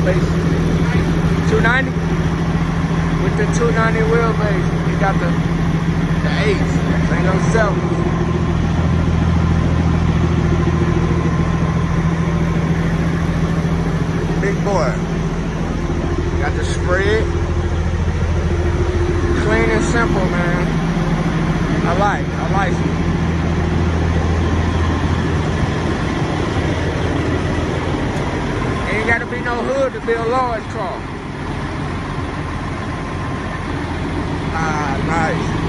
wheelbase. 290 with the 290 wheelbase. You got the 8s. Ain't no 7s. Big boy. Got the spread. Clean and simple, man. I like it. Ain't gotta be no hood to be a large car. Ah, nice.